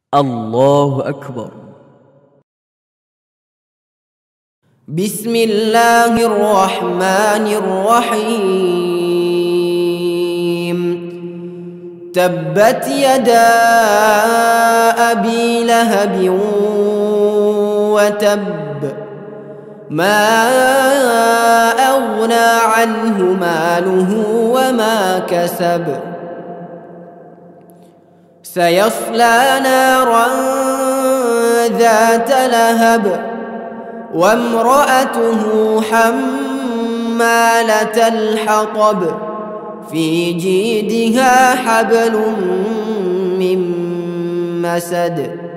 الله أكبر. بسم الله الرحمن الرحيم. تبت يدا أبي لهب وتب، ما أغنى عنه ماله وما كسب، سيصلى نارا ذات لهب وامرأته حمالة الحطب، في جيدها حبل من مسد.